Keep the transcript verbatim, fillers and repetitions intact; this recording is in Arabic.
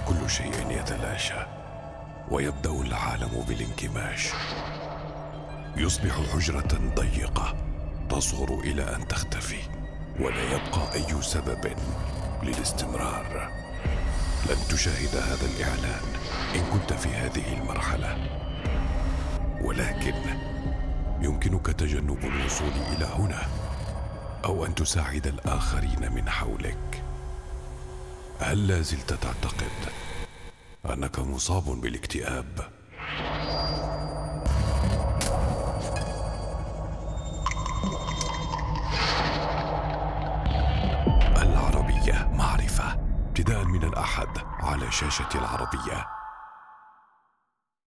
كل شيء يتلاشى ويبدأ العالم بالانكماش. يصبح حجرة ضيقة تصغر إلى أن تختفي، ولا يبقى أي سبب للاستمرار. لن تشاهد هذا الإعلان إن كنت في هذه المرحلة، ولكن يمكنك تجنب الوصول إلى هنا أو أن تساعد الآخرين من حولك. هل لا زلت تعتقد أنك مصاب بالاكتئاب؟ العربية معرفة، ابتداء من الأحد على شاشة العربية.